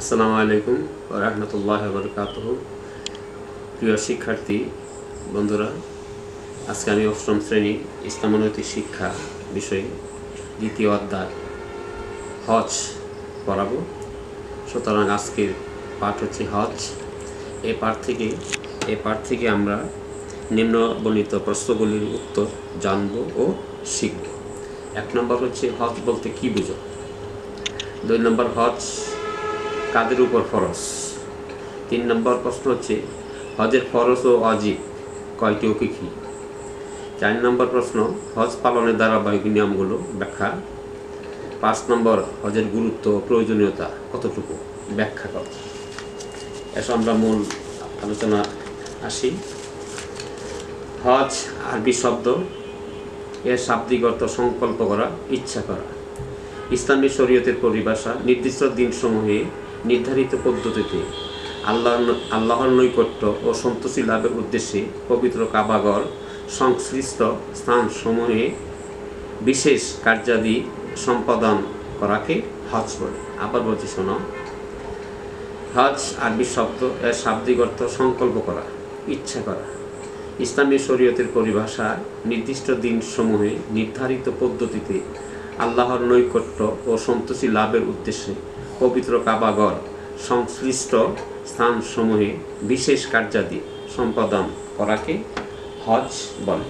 আসসালামু আলাইকুম ওয়া রাহমাতুল্লাহি ওয়া বারাকাতুহু। প্রিয় শিক্ষার্থী বন্ধুরা, আজকে আমি অষ্টম শ্রেণী ইসলাম ও নৈতিক শিক্ষা বিষয়ে দ্বিতীয় অধ্যায় হজ পড়াবো। সুতরাং আজকের পাঠ হচ্ছে হজ। এই পাঠ থেকে আমরা নিম্নবর্ণিত প্রশ্নগুলির উত্তর জানব ও শিখব। 1 নম্বর হচ্ছে হজ বলতে কী বুঝো। 2 নম্বর হজ কাদের উপর ফরজ। 3 নম্বর প্রশ্ন হচ্ছে হজের ফরজ ও ওয়াজিব কয়টি ও কী কী। 4 নম্বর প্রশ্ন হজ পালনের ধারাবাহিক নিয়মগুলো ব্যাখ্যা। 5 নম্বর হজের গুরুত্ব ও প্রয়োজনীয়তা কতটুকু ব্যাখ্যা কর। এসব আমরা মূল আলোচনা আসি। হজ আরবি শব্দ, এর শাব্দিক অর্থ সংকল্প করা, ইচ্ছা করা। ইসলামী শরীয়তের পরিভাষা নির্দিষ্ট দিনসমূহে নির্ধারিত পদ্ধতিতে আল্লাহর নৈকট্য ও সন্তুষ্টি লাভের উদ্দেশ্যে পবিত্র কাবাগর সংশ্লিষ্ট স্থানসমূহে বিশেষ কার্যাদি সম্পাদন করাকে হজ বলে। আবার বলছি শোনো, হজ আরবি শব্দ, এর শাব্দিক অর্থ সংকল্প করা, ইচ্ছা করা। ইসলামী শরীয়তের পরিভাষা নির্দিষ্ট দিনসমূহে নির্ধারিত পদ্ধতিতে আল্লাহর নৈকট্য ও সন্তুষ্টি লাভের উদ্দেশ্যে পবিত্র কাবাগর সংশ্লিষ্ট স্থানসমূহে বিশেষ কার্যাদি সম্পাদন করাকে হজ বলে।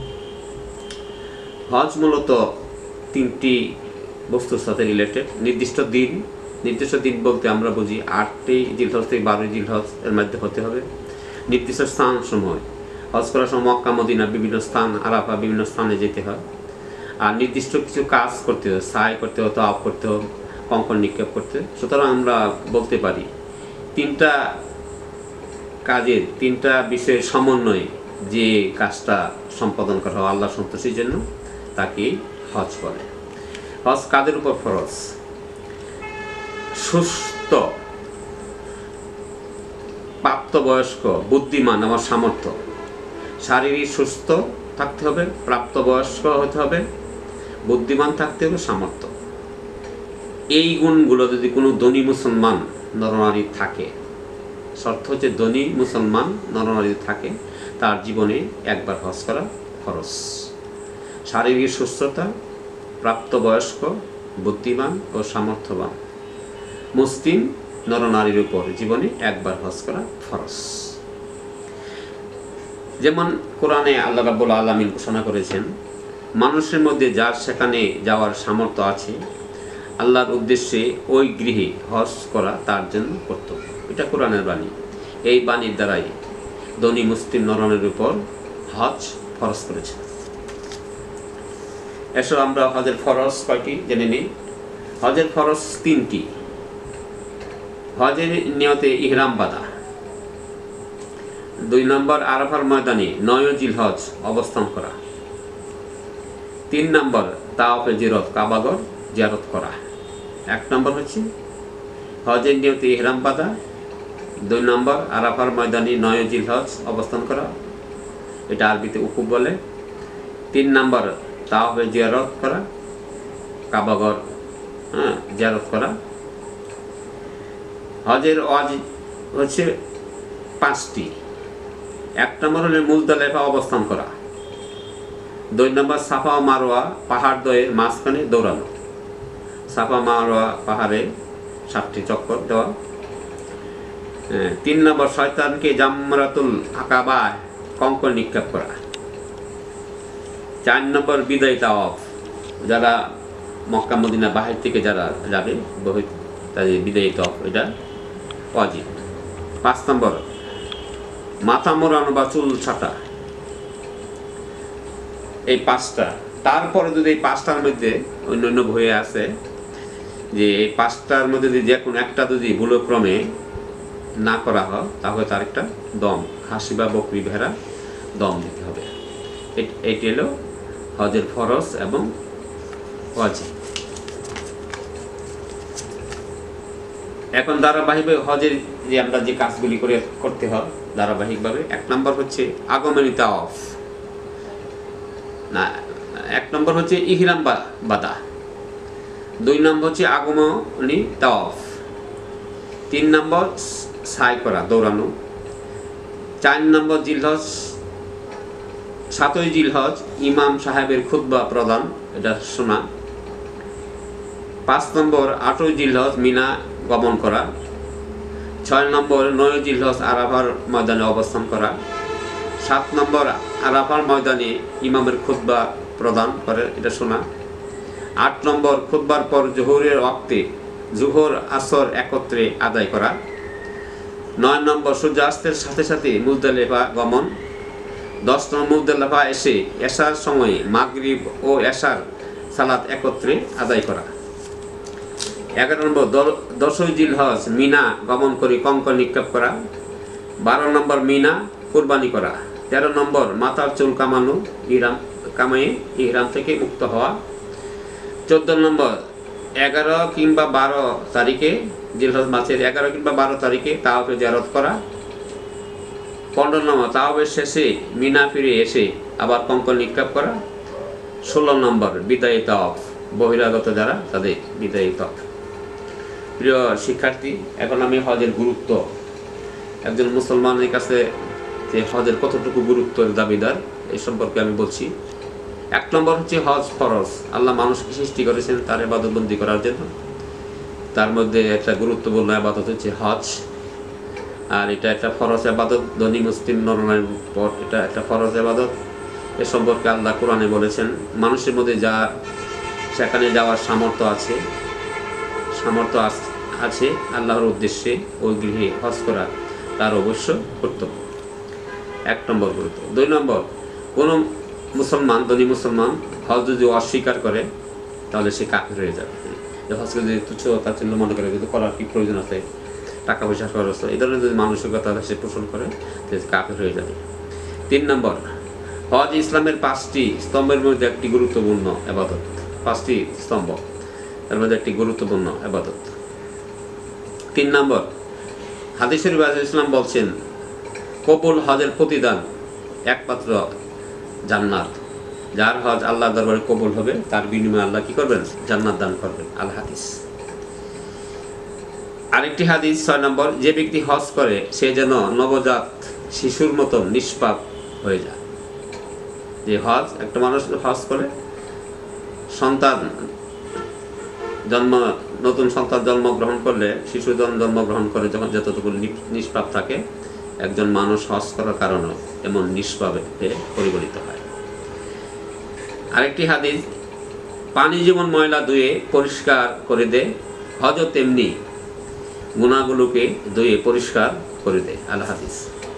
হজ মূলত 3টি বস্তুর সাথে রিলেটেড। নির্দিষ্ট দিন বলতে আমরা বুঝি 8ই জিলহজ থেকে 12ই জিলহজ এর মধ্যে হতে হবে। নির্দিষ্ট স্থানসমূহ, হজ করার সময় মক্কা মদিনা বিভিন্ন স্থান, আরাফা বিভিন্ন স্থানে যেতে হয়। আর নির্দিষ্ট কিছু কাজ করতে হবে, সাই করতে হবে, তাওয়াফ করতে হবে, কঙ্কর নিক্ষেপ করতে। সুতরাং আমরা বলতে পারি 3টা কাজের 3টা বিষয়ের সমন্বয়ে যে কাজটা সম্পাদন করা হয় আল্লাহ সন্তুষ্টির জন্য তাকে হজ বলে। হজ কাদের উপর ফরজ? সুস্থ, প্রাপ্তবয়স্ক, বুদ্ধিমান, আমার সামর্থ্য, শারীরিক সুস্থ থাকতে হবে, প্রাপ্তবয়স্ক হতে হবে, বুদ্ধিমান থাকতে হবে, সামর্থ্য। এই গুণগুলো যদি কোনো ধনী মুসলমান নরনারী থাকে, শর্ত হচ্ছে ধনী মুসলমান নরনারী থাকে, তার জীবনে একবার হজ করা ফরজ। শারীরিক সুস্থতা, প্রাপ্তবয়স্ক, বুদ্ধিমান ও সামর্থ্যবান মুসলিম নরনারীর উপর জীবনে একবার হজ করা ফরজ। যেমন কোরআনে আল্লাহ রাব্বুল আলামিন ঘোষণা করেছেন, মানুষের মধ্যে যার সেখানে যাওয়ার সামর্থ্য আছে আল্লাহর উদ্দেশ্যে ওই গৃহে হজ করা তার জন্য কর্তব্য। এটা কোরআনের বাণী। এই বাণীর দ্বারাই ধনী মুসলিম নরনারীর উপর হজ ফরজ করেছে। এসব আমরা হজের ফরজ কয়টি জেনে নিই। হজের ফরজ 3টি। হজের নিয়তে ইহরাম বাঁধা। 2 নম্বর আরাফার ময়দানে 9 জিলহজ অবস্থান করা। 3 নম্বর তাওয়াফে জিরত, কাবাগর জিয়ারত করা। 1 নম্বর হচ্ছে হজের নিয়তে ইহরাম বাঁধা। 2 নম্বর আরাফার ময়দানে 9 জিলহজ অবস্থান করা, এটা আরবিতে উকুব বলে। 3 নম্বর তাওয়াফে জিয়ারত করা, কাবাগর জিয়ারত করা। হজের ওয়াজিব হচ্ছে 5টি। 1 নম্বর হলে মুজদালিফা অবস্থান করা। 2 নম্বর সাফা ও মারওয়া পাহাড় দ্বয়ের মাঝখানে দৌড়ানো। সাফা মারওয়া পাহাড়ে 7টি চক্কর দেওয়া। 3 নম্বর শয়তানকে জামরাতুল আকাবায় কঙ্কর নিক্ষেপ করা। 4 নম্বর বিদায় তাওয়াফ, যারা মক্কা মদিনা বাহির থেকে যারা যাবে তাদের বিদায়ী তাওয়াফ, এটা ওয়াজিব। 5 নম্বর মাথা মোড়ানো বা চুল ছাটা। এই 5টা। তারপরে যদি এই 5টার মধ্যে অন্য বইয়ে আছে যে এই 5টার মধ্যে যদি যে কোনো একটা যদি ভুলক্রমে না করা হয় তাহলে তার একটা দম, খাসি বা বকরি ভেড়া দম দিতে হবে। এটি হলো হজের ফরজ এবং ওয়াজিব। এখন ধারাবাহিকভাবে হজের যে আমরা যে কাজগুলি করতে হয় ধারাবাহিকভাবে, 1 নম্বর হচ্ছে আগমনী তাওয়াফ, না 1 নম্বর হচ্ছে ইহরাম বাঁধা। 2 নম্বর হচ্ছে আগমনী তাওয়াফ, 3 নম্বর সাই করা, দৌড়ানো। 4 নম্বর জিলহজ, 7ই জিলহজ ইমাম সাহেবের খুতবা প্রদান, এটা শোনা। 5 নম্বর 8ই জিলহজ মিনা গমন করা। 6 নম্বর 9ই জিলহজ আরাফার ময়দানে অবস্থান করা। 7 নম্বর আরাফার ময়দানে ইমামের খুতবা প্রদান করে, এটা শোনা। 8 নম্বর খুতবার পর জোহরের ওয়াক্তে জোহর আসর একত্রে আদায় করা। 9 নম্বর সূর্যাস্তের সাথে সাথে মুজদালিফা গমন। 10 নম্বর মুজদালিফা এসে এশার সময়ে মাগরিব ও এশার সালাত একত্রে আদায় করা। 11 নম্বর 10ই জিলহজ মিনা গমন করে কঙ্কর নিক্ষেপ করা। 12 নম্বর মিনা কুরবানি করা। 13 নম্বর মাথার চুল কামানো, কামায়ে ইহরাম থেকে মুক্ত হওয়া। 14 নম্বর 11 কিংবা 12 তারিখে জিলহজ মাসের 11 কিংবা 12 তারিখে তাওয়াফে জিয়ারত করা। 15 নম্বর তাওয়াফের শেষে মিনা ফিরে এসে আবার কঙ্কর নিক্ষেপ করা। 16 নম্বর বিদায়ী তাওয়াফ, বহিরাগত যারা তাদের বিদায়ী তাওয়াফ। প্রিয় শিক্ষার্থী, এখন আমি হজের গুরুত্ব, একজন মুসলমানের কাছে যে হজের কতটুকু গুরুত্বের দাবিদার এই সম্পর্কে আমি বলছি। 1 নম্বর হচ্ছে হজ ফরজ। আল্লাহ মানুষকে সৃষ্টি করেছেন তার ইবাদতবন্দি করার জন্য। তার মধ্যে একটা গুরুত্বপূর্ণ ইবাদত হচ্ছে হজ, আর এটা একটা ফরজ ইবাদত। ধনী মুসলিম নরনারীর পর এটা একটা ফরজ ইবাদত। এ সম্পর্কে আল্লাহ কোরআনে বলেছেন, মানুষের মধ্যে যা সেখানে যাওয়ার সামর্থ্য আছে আল্লাহর উদ্দেশ্যে ওই গৃহে হজ করা তার অবশ্য কর্তব্য। 1 নম্বর গুরুত্ব। 2 নম্বর, কোনো মুসলমান, ধনী মুসলমান হজ যদি অস্বীকার করে তাহলে সে কাফির হয়ে যাবে। হজকে যদি তুচ্ছ তাচ্ছিল্য মনে করে, যদি করার কি প্রয়োজন আছে, টাকা পয়সা খরচ, এই ধরনের যদি মানসিকতা সে পোষণ করে তাহলে কাফির হয়ে যাবে। 3 নম্বর, হজ ইসলামের 5টি স্তম্ভের মধ্যে একটি গুরুত্বপূর্ণ ইবাদত। 5টি স্তম্ভ, তার মধ্যে একটি গুরুত্বপূর্ণ ইবাদত। 3 নম্বর, হাদিস শরীফে ইসলাম বলছেন, কবুল হজের প্রতিদান একমাত্র জান্নাত। যার হজ আল্লাহর দরবারে কবুল হবে তার বিনিময়ে আল্লাহ কি করবেন? জান্নাত দান করবেন। আল হাদিস। আরেকটি হাদিস 6 নম্বর, যে ব্যক্তি হজ করে সে যেন নবজাত শিশুর মতো নিষ্পাপ হয়ে যায়। যে হজ, একটা মানুষ হজ করে সন্তান নতুন সন্তান জন্মগ্রহণ করলে, শিশু জন্মগ্রহণ করে যখন যতটুকু নিষ্পাপ থাকে, একজন মানুষ হজ করার কারণে এমন নিষ্পাপে পরিগণিত হয়। আরেকটি হাদিস, পানি যেমন ময়লা ধুয়ে পরিষ্কার করে দেয়, হজও তেমনি গুনাহগুলোকে ধুয়ে পরিষ্কার করে দেয়। আল হাদিস।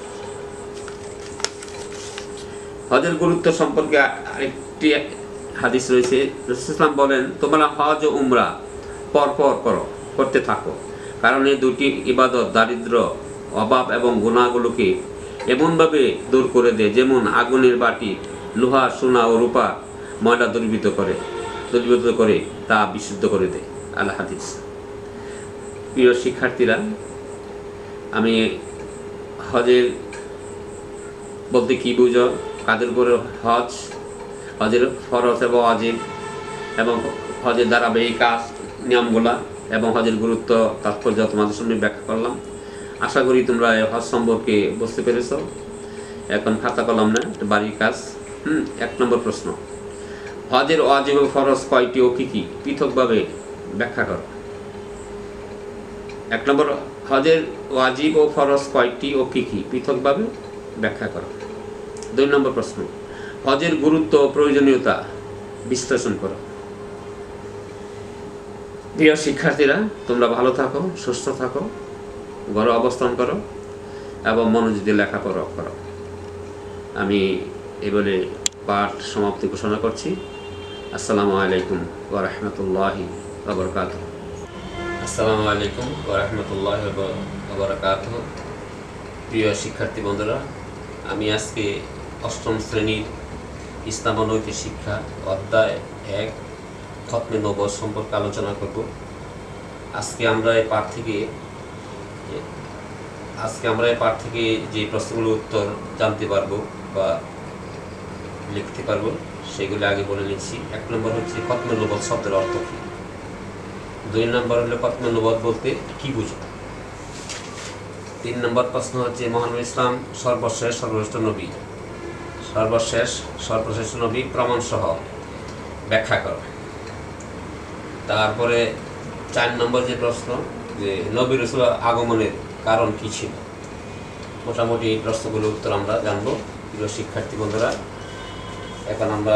হজের গুরুত্ব সম্পর্কে আরেকটি হাদিস রয়েছে। রাসূলুল্লাহ সাল্লাল্লাহু আলাইহি ওয়াসাল্লাম বলেন, তোমরা হজ ও উমরা পরপর করতে থাকো, কারণ এই দুটি ইবাদত দারিদ্র, অভাব এবং গুনাহগুলোকে এমনভাবে দূর করে দেয় যেমন আগুনের বাটি লোহা, সোনা ও রূপা ময়লা দ্রবীভূত করে তা বিশুদ্ধ করে দেয়। আল হাদিস। প্রিয় শিক্ষার্থীরা, আমি হজের বলতে কি বুঝো, কাদের উপরে হজ, হজের ফরজ এবং ওয়াজিব, এবং হজের ধারাবাহিক কাজ, নিয়মগুলা এবং হজের গুরুত্ব, তাৎপর্য তোমাদের সামনে ব্যাখ্যা করলাম। আশা করি তোমরা হজ সম্পর্কে বুঝতে পেরেছ। এখন খাতা কলম না, বাড়ির কাজ। 1 নম্বর প্রশ্ন, হজের ওয়াজিব ও ফরজ কয়টি ও কী কী? পৃথকভাবে ব্যাখ্যা করো। 1 নম্বর, হজের ওয়াজিব ও ফরজ কয়টি ও কী কী? পৃথকভাবে ব্যাখ্যা করো। 2 নম্বর প্রশ্ন, হজের গুরুত্ব ও প্রয়োজনীয়তা বিশ্লেষণ করো। প্রিয় শিক্ষার্থীরা, তোমরা ভালো থাকো, সুস্থ থাকো, ঘরে অবস্থান করো এবং মনোযোগী লেখাপড়া করো। আমি এই বলে পাঠ সমাপ্তি ঘোষণা করছি। আসসালামু আলাইকুম ওয়া রাহমাতুল্লাহি ওয়া বারাকাতুহু। আসসালামু আলাইকুম ওয়া রাহমাতুল্লাহি ওয়া বারাকাতুহু। প্রিয় শিক্ষার্থী বন্ধুরা, আমি আজকে 8ম শ্রেণীর ইসলাম ও নৈতিক শিক্ষা অধ্যায় 1 খতমে নবুওয়াত সম্পর্কে আলোচনা করব। আজকে আমরা এই পাঠ থেকে যে প্রশ্নগুলোর উত্তর জানতে পারবো বা লিখতে পারবো সেগুলো আগে বলে নিচ্ছি। 1 নম্বর হচ্ছে খতমে নবুওয়াত শব্দের অর্থ কী। 2 নম্বর হলো খতমে নবুওয়াত বলতে কি বুঝো। 3 নম্বর প্রশ্ন হচ্ছে মহানবী ইসলাম সর্বশ্রেষ্ঠ নবী, সর্বশ্রেষ্ঠ নবী প্রমাণ সহ ব্যাখ্যা করো। তারপরে 4 নম্বর যে প্রশ্ন, যে নবী রাসূল আগমনের কারণ কি ছিল। মোটামুটি এই প্রশ্নগুলোর উত্তর আমরা জানবো। প্রিয় শিক্ষার্থী বন্ধুরা, এখন আমরা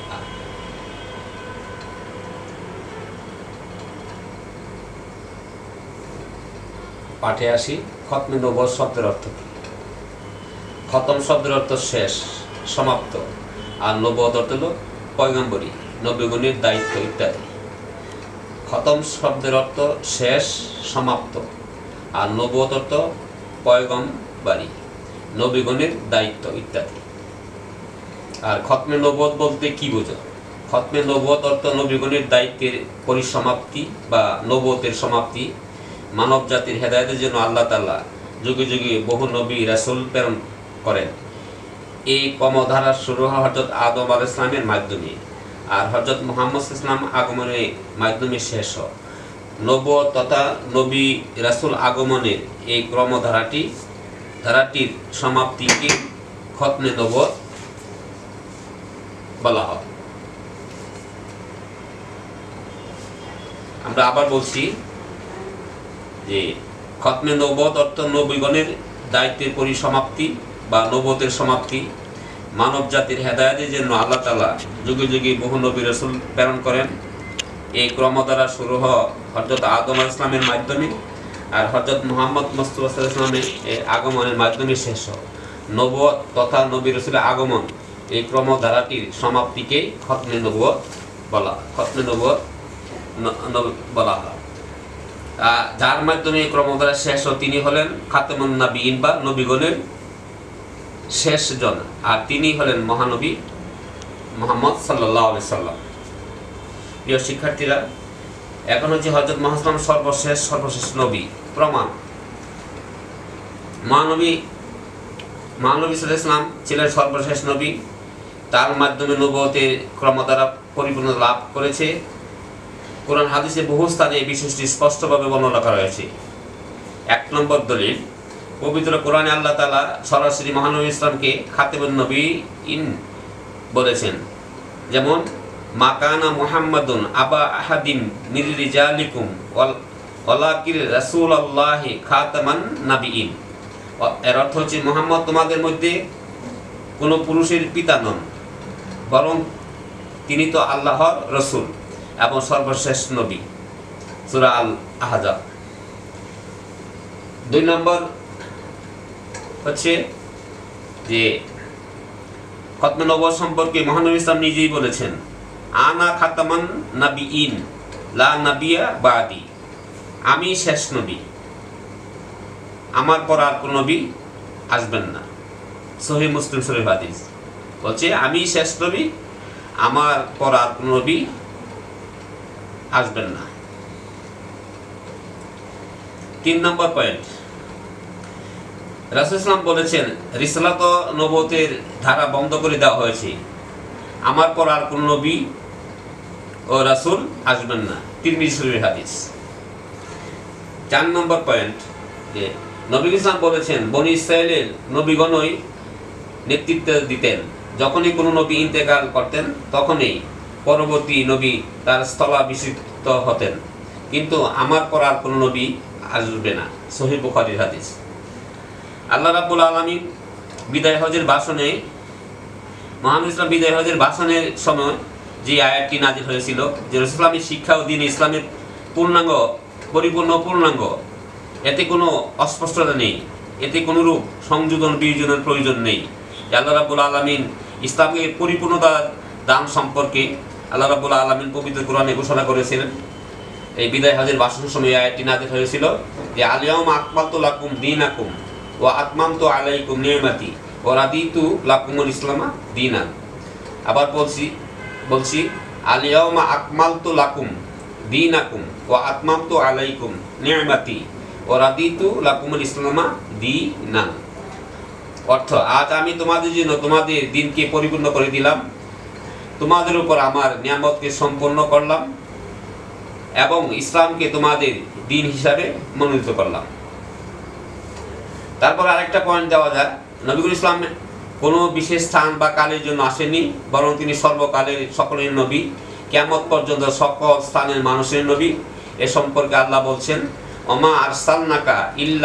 পাঠে আসি। খতমে নবুয়ত শব্দের অর্থ কি? খতম শব্দের অর্থ শেষ, সমাপ্ত, আর নবুয়ত অর্থ হল পয়গম্বরী, নবীগণের দায়িত্ব ইত্যাদি। খতম শব্দের অর্থ শেষ, সমাপ্ত, আর নবুয়ত অর্থ পয়গম্বরী, নবীগণের দায়িত্ব ইত্যাদি। আর খতমে নবুয়ত বলতে কি বোঝো? খতমে নবুয়ত অর্থ নবীগণের দায়িত্বের পরিসমাপ্তি বা নবুয়তের সমাপ্তি। মানব জাতির হেদায়েতের জন্য আল্লাহ তাআলা যুগে যুগে বহু নবী রাসূল প্রেরণ করেন। এই ক্রমধারা শুরু হয় হযরত আদম আলাইহিস সালামের মাধ্যমে, আর হযরত মুহাম্মদ ইসলাম আগমনের মাধ্যমে শেষ হয়। নবুয়ত তথা নবী রাসূল আগমনের এই ধারাটির সমাপ্তিকে খতমে নবুয়ত বলা হয়। আমরা আবার বলছি যে খতমে নবুয়ত অর্থ নবীগণের দায়িত্বের পরিসমাপ্তি বা নবুয়তের সমাপ্তি। মানব জাতির হেদায়েতের জন্য আল্লাহ তাআলা যুগে যুগে বহু নবী রাসূল প্রেরণ করেন। এই ক্রমধারা শুরু হয় হযরত আদম আলাইহিস সালামের মাধ্যমে, আর হযরত মুহাম্মদ মুস্তাফা সাল্লাল্লাহু আলাইহি ওয়াসাল্লামের এই আগমনের মাধ্যমে শেষ হয়। নবুয়ত তথা নবী রাসূলের আগমন, এই ক্রমধারাটির সমাপ্তিকে খতমে নবুয়ত বলা হয়। যার মাধ্যমে ক্রমধারা শেষ হয় তিনি হলেন খাতামুন নবিয়্যিন বা নবীগণের শেষ জন, আর তিনি হলেন মহানবী মুহাম্মদ সাল্লাল্লাহু আলাইহি সাল্লাম। প্রিয় শিক্ষার্থীরা, এখন হচ্ছে হযরত মুহাম্মদ সর্বশেষ নবী প্রমাণ। মহানবী সাল্লাল্লাহু আলাইহি সাল্লাম ছিলেন সর্বশেষ নবী। তার মাধ্যমে নবুয়তের ক্রমধারা পরিপূর্ণতা লাভ করেছে। কোরআন হাদিসে বহু স্থানে এই বিষয়টি স্পষ্টভাবে বর্ণনা করা হয়েছে। 1 নম্বর দলিল, পবিত্র কোরআনে আল্লাহ তাআলা সরাসরি মহানবী ইসলামকে খাতামুন নবিয়্যিন বলেছেন। যেমন মা কানা মুহাম্মাদুন আবা আহাদিম মির রিজালিকুম ওয়ালাকিন রাসূলুল্লাহি খাতামান নাবিয়্যিন। এর অর্থ হচ্ছে মুহাম্মদ তোমাদের মধ্যে কোনো পুরুষের পিতা নন, বরং তিনি তো আল্লাহর রাসূল এবং সর্বশেষ নবী। সূরা আল আহজাব। 2 নম্বর হচ্ছে যে খতমে নবুয়ত সম্পর্কে মহানবী ইসলাম নিজেই বলেছেন, আনা খাতামান নাবিয়্যিন লা নাবিয়্যা বাদি। আমি শেষ নবী, আমার পর আর কোন নবী আসবেন না। সহিহ মুসলিম শরীফ হাদিস বলছে আমি শেষ নবী, আমার পর আর কোন নবী আসবেন না। 3 নম্বর পয়েন্ট, রাসূল ইসলাম বলেছেন রিসালাত ও নবুয়তের ধারা বন্ধ করে দেওয়া হয়েছে, আমার পর আর কোন নবী ও রাসূল আসবেন না। তিরমিজি শরীফের হাদিস। 4 নম্বর পয়েন্ট, যে নবী ইসলাম বলেছেন বনী ইসরাইলের নবীগণই নেতৃত্ব দিতেন। যখনই কোনো নবী ইন্তেকাল করতেন তখনই পরবর্তী নবী তার স্থলাভিষিক্ত হতেন, কিন্তু আমার পর আর কোনো নবী আসবে না। সহিহ বুখারীর হাদিস। আল্লাহ রাব্বুল আলামিন বিদায় হজের ভাষণে, মুহাম্মদ ইসলাম বিদায় হজের ভাষণের সময় যে আয়াতটি নাযিল হয়েছিল, যে রাসূল ইসলামের শিক্ষা ও দ্বীন ইসলামের পূর্ণাঙ্গ, এতে কোনো অস্পষ্টতা নেই, এতে কোনো রূপ সংযোজন বিয়োজনের প্রয়োজন নেই। আল্লাহ রাব্বুল আলামিন ইসলামকে পরিপূর্ণতা দান সম্পর্কে আল্লাহ রাব্বুল আলামিন পবিত্র কোরআনে ঘোষণা করেছিলেন। এই বিদায় হজের ভাষণের সময় আয়াতটি নাযিল হয়েছিল যে আল-ইয়াওমা আকমালতু লাকুম দীনাকুম ওয়া আতমামতু আলাইকুম নি'মাতি ওয়া রাদিতু লাকুমুল ইসলামা দীনান। আবার বলছি আল-ইয়াওমা আকমালতু লাকুম দীনাকুম ওয়া আতমামতু আলাইকুম নি'মাতি ওয়া রাদিতু লাকুমুল ইসলামা দীনান। অর্থ, আজ আমি তোমাদের জন্য তোমাদের দিনকে পরিপূর্ণ করে দিলাম, তোমাদের উপর আমার নিয়ামতকে সম্পন্ন করলাম এবং ইসলামকে তোমাদের দিন হিসাবে মনোনীত করলাম। তারপর আরেকটা পয়েন্ট দেওয়া যায়, নবীকুল ইসলাম কোনো বিশেষ স্থান বা কালের জন্য আসেনি, বরং তিনি সর্বকালের সকলের নবী, কিয়ামত পর্যন্ত সকল স্থানের মানুষের নবী। এ সম্পর্কে আল্লাহ বলছেন, ওমা আরসালনাকা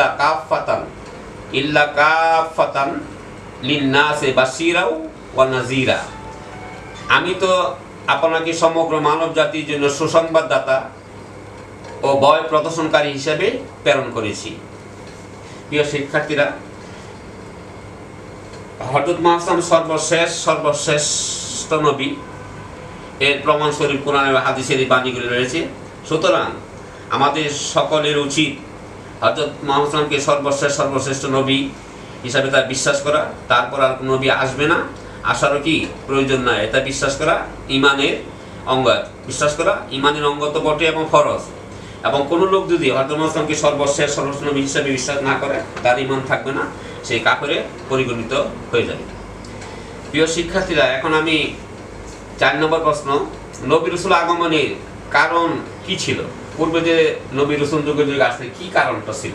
ইল্লা কাফাতান লিন্নাসি বাশীরাও ওয়া নাযীরা। আমি তো আপনাকে সমগ্র মানব জাতির জন্য সুসংবাদদাতা ও ভয় প্রদর্শনকারী হিসেবে প্রেরণ করেছি। প্রিয় শিক্ষার্থীরা, হযরত মুহাম্মদ সর্বশ্রেষ্ঠ নবী, এর প্রমাণস্বরূপ কোরআন এবং হাদিসের বাণীগুলি রয়েছে। সুতরাং আমাদের সকলের উচিত হযরত মুহাম্মদকে সর্বশ্রেষ্ঠ নবী হিসাবে তার বিশ্বাস করা। তারপর আর কোনো নবী আসবে না, আসারও কি প্রয়োজন নাই, এটা বিশ্বাস করা ইমানের অঙ্গ। বিশ্বাস করা ইমানের অঙ্গ তো বটে এবং ফরজ। এবং কোনো লোক যদি হযরত মুহাম্মদকে সর্বশ্রেষ্ঠ নবী হিসাবে বিশ্বাস না করে, তার ইমান থাকবে না, সেই কাফেরে পরিগণিত হয়ে যাবে। প্রিয় শিক্ষার্থীরা, এখন আমি 4 নম্বর প্রশ্ন, নবী রাসূল আগমনের কারণ কি ছিল? পূর্বে যে নবী রাসূল যুগে যুগে আসলে কি কারণটা ছিল?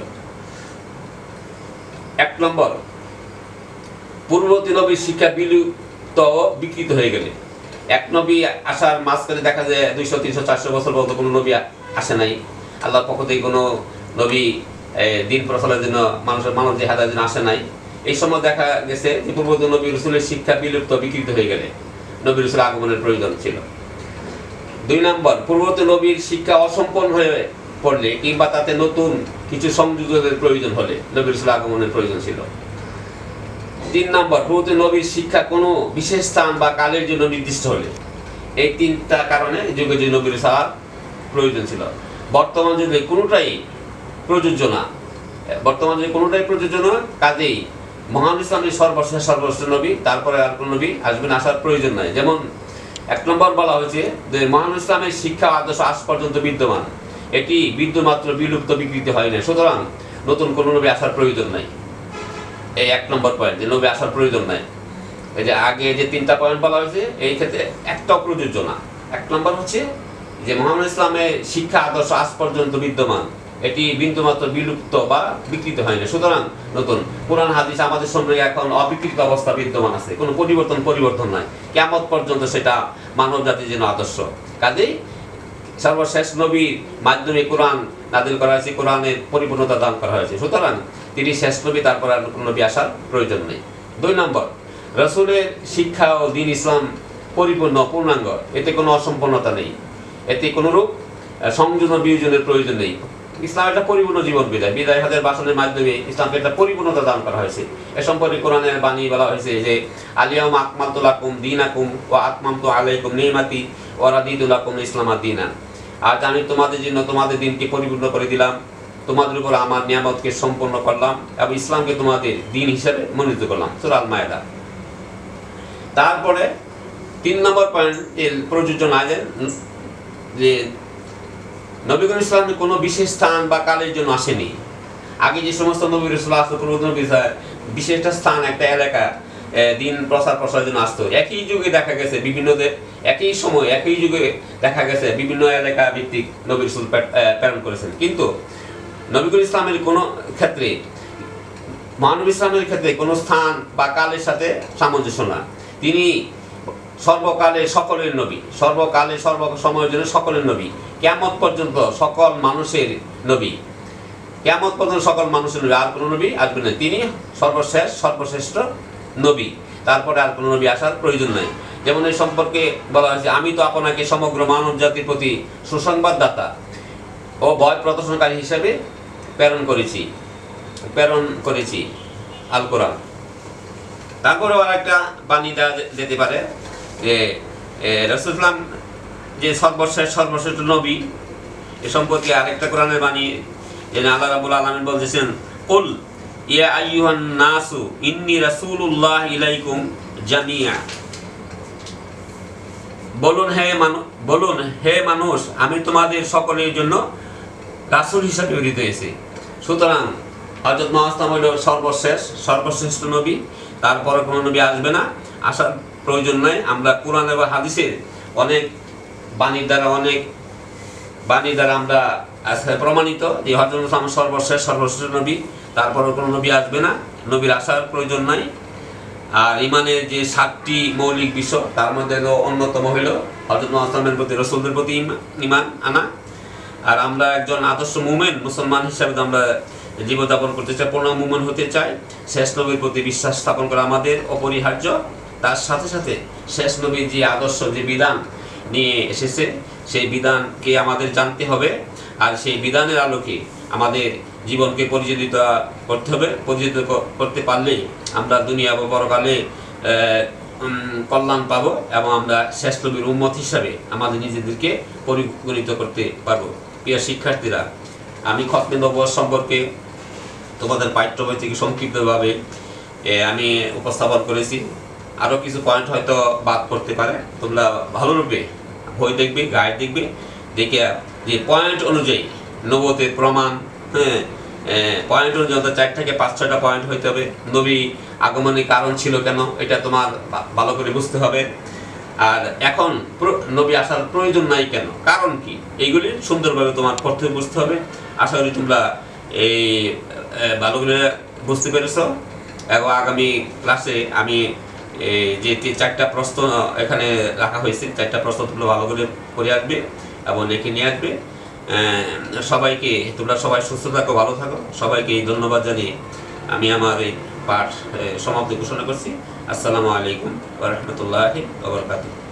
1 নম্বর, পূর্ববর্তী নবীর শিক্ষা বিলুপ্ত বিকৃত হয়ে গেলে। এক নবী আসার মাঝখানে দেখা যায় 200, 300, 400 বছর পর্যন্ত কোনো নবী আসে নাই। আল্লাহর পক্ষ থেকে কোনো নবী দিন প্রচারের জন্য মানব জেহাদের জন্য আসে নাই। এই সময় দেখা গেছে যে পূর্ববর্তী নবী রাসূলের শিক্ষা বিলুপ্ত বিকৃত হয়ে গেলে নবী রাসূল আগমনের প্রয়োজন ছিল। 2 নম্বর, পূর্ববর্তী নবীর শিক্ষা অসম্পূর্ণ হয়ে পড়লে কিংবা তাতে নতুন কিছু সংযোজনের প্রয়োজন হলে নবী রাসূল আগমনের প্রয়োজন ছিল। 3 নম্বর, পূর্ববর্তী নবীর শিক্ষা কোনো বিশেষ স্থান বা কালের জন্য নির্দিষ্ট হলে। এই 3টা কারণে যুগে যুগে নবী রাসূল প্রয়োজন ছিল। বর্তমান যুগে কোনোটাই প্রযোজ্য না। কাজেই মহান ইসলামের সর্বশ্রেষ্ঠ নবী, তারপরে আর কোনো নবী আসবেন, আসার প্রয়োজন নাই। যেমন 1 নম্বর বলা হয়েছে যে মহান ইসলামের শিক্ষা আদর্শ আজ পর্যন্ত বিদ্যমান, এটি বিদ্যমাত্র বিলুপ্ত বিকৃতি হয় না, সুতরাং নতুন কোনো নবী আসার প্রয়োজন নাই। এই 1 নম্বর পয়েন্ট, যে নবী আসার প্রয়োজন নাই। এই যে আগে যে 3টা পয়েন্ট বলা হয়েছে, এই ক্ষেত্রে একটাও প্রযোজ্য না। 1 নম্বর হচ্ছে যে মোহাম্মদ ইসলামের শিক্ষা আদর্শ আজ পর্যন্ত বিদ্যমান, এটি বিন্দুমাত্র বিলুপ্ত বা বিকৃত হয় না, সুতরাং নতুন। কোরআন হাদিস আমাদের সামনে এখন অবিকৃত অবস্থা বিদ্যমান আছে, কোনো পরিবর্তন নাই, কিয়ামত পর্যন্ত সেটা মানব জাতির জন্য আদর্শ। কাজেই সর্বশেষ নবীর মাধ্যমে কোরআন নাযিল করা হয়েছে, কোরআনের পরিপূর্ণতা দান করা হয়েছে, সুতরাং তিনি শেষ নবী, তারপর আর কোনো নবী আসার প্রয়োজন নেই। 2 নম্বর, রাসূলের শিক্ষা ও দ্বীন ইসলাম পরিপূর্ণ, পূর্ণাঙ্গ, এতে কোনো অসম্পূর্ণতা নেই, এতে কোনোরূপ সংযোজন বিয়োজনের প্রয়োজন নেই। ইসলাম একটা পরিপূর্ণ জীবন বিদায় হাতের বাসনের মাধ্যমে ইসলামকে একটা পরিপূর্ণতা দান করা হয়েছে। এ সম্পর্কে কোরআনের বাণী বলা হয়েছে যে আলিয়াউমা আকমালতু লাকুম দীনাকুম ওয়া আতমামতু আলাইকুম নি'মাতি ওয়া রাদিতু লাকুম ইসলামা দীনান। আজ আমি তোমাদের জন্য তোমাদের দিনকে পরিপূর্ণ করে দিলাম, তোমাদের উপর আমার নিয়ামতকে সম্পন্ন করলাম এবং ইসলামকে তোমাদের দিন হিসেবে মনোনীত করলাম। সূরা আল মায়েদা। তারপরে 3 নম্বর পয়েন্ট, এর প্রযোজ্য না যে নবীগণ ইসলামের কোনো বিশেষ স্থান বা কালের জন্য আসেনি। আগে যে সমস্ত নবী রাসূল আসতো, পূর্ববর্তী নবী বিশেষ একটা স্থান, একটা এলাকা দিন প্রসারের জন্য আসতো। একই যুগে দেখা গেছে একই সময় একই যুগে দেখা গেছে বিভিন্ন এলাকা ভিত্তিক নবী রাসূল প্রেরণ করেছেন। কিন্তু নবীগণ ইসলামের কোনো ক্ষেত্রে, মহানবী ইসলামের ক্ষেত্রে কোনো স্থান বা কালের সাথে সামঞ্জস্য না। তিনি সর্বকালে সকলের নবী, সর্বকালে সর্বসময়ের জন্য সকলের নবী, কিয়ামত পর্যন্ত সকল মানুষের নবী, কিয়ামত পর্যন্ত সকল মানুষের নবী, আর কোনো নবী আসবে না। তিনি সর্বশ্রেষ্ঠ নবী, তারপরে আর কোনো নবী আসার প্রয়োজন নাই। যেমন এই সম্পর্কে বলা হয়েছে, আমি তো আপনাকে সমগ্র মানব জাতির প্রতি সুসংবাদদাতা ও ভয় প্রদর্শনকারী হিসেবে প্রেরণ করেছি আল কোরআন। তারপরেও আর একটা বাণী দেওয়া যেতে পারে যে রাসূল ইসলাম যে সর্বশ্রেষ্ঠ নবী, এ সম্পর্কে আরেকটা কোরআনের বাণী যে আল্লাহ রাব্বুল আলামিন বলতেছেন, কুল ইয়া আইয়ুহান নাসু ইন্নী রাসূলুল্লাহ ইলাইকুম জামিয়া। বলুন হে মানুষ, আমি তোমাদের সকলের জন্য রাসূল হিসেবে প্রেরিত হয়েছি। সুতরাং হযরত মুহাম্মদ হলো সর্বশ্রেষ্ঠ নবী, তারপরে কোনো নবী আসবে না, আসার প্রয়োজন নাই। আমরা কোরআন এবং হাদিসের অনেক বাণীর দ্বারা আমরা আজকে প্রমাণিত যে হযরত মুহাম্মদ সর্বশ্রেষ্ঠ নবী, তারপর কোনো নবী আসবে না, নবীর আসার প্রয়োজন নাই। আর ইমানের যে 7টি মৌলিক বিষয় তার মধ্যে অন্যতম হইল হযরত মুহাম্মদের প্রতি, রাসূলদের প্রতি ঈমান আনা। আর আমরা একজন আদর্শ মুমিন মুসলমান হিসাবে আমরা জীবনযাপন করতে চাই, পূর্ণ মুমিন হতে চাই, শেষ নবীর প্রতি বিশ্বাস স্থাপন করা আমাদের অপরিহার্য। তার সাথে সাথে শেষ নবীর যে আদর্শ, যে বিধান নিয়ে এসেছে, সেই বিধানকে আমাদের জানতে হবে। আর সেই বিধানের আলোকে আমাদের জীবনকে পরিচালিত করতে হবে। পরিচালিত করতে পারলেই আমরা দুনিয়া বা পরকালে কল্যাণ পাবো এবং আমরা শেষ নবীর উম্মত হিসাবে আমাদের নিজেদেরকে পরিগণিত করতে পারবো। প্রিয় শিক্ষার্থীরা, আমি খতমে নবুয়ত সম্পর্কে তোমাদের পাঠ্য বই থেকে সংক্ষিপ্তভাবে আমি উপস্থাপন করেছি। আরও কিছু পয়েন্ট হয়তো বাদ করতে পারে, তোমরা ভালোরূপে বই দেখবে, গাইড দেখবে, দেখে যে পয়েন্ট অনুযায়ী নবুয়তের প্রমাণ, পয়েন্ট অনুযায়ী 4 থেকে 5-6টা পয়েন্ট হইতে হবে। নবী আগমনের কারণ ছিল কেন, এটা তোমার ভালো করে বুঝতে হবে। আর এখন নবী আসার প্রয়োজন নাই কেন, কারণ কি, এইগুলি সুন্দরভাবে তোমার পড়তে বুঝতে হবে। আশা করি তোমরা এই ভালো করে বুঝতে পেরেছ। এবং আগামী ক্লাসে আমি যে 4টা প্রশ্ন এখানে রাখা হয়েছে, 4টা প্রশ্ন তোমরা ভালো করে পড়ে আসবে এবং লিখে নিয়ে আসবে। সবাইকে, তোমরা সবাই সুস্থ থাকো, ভালো থাকো। সবাইকে ধন্যবাদ জানিয়ে আমি আমার এই পাঠ সমাপ্তি ঘোষণা করছি। আসসালামু আলাইকুম ওয়া রাহমাতুল্লাহি ওয়া বারাকাতুহু।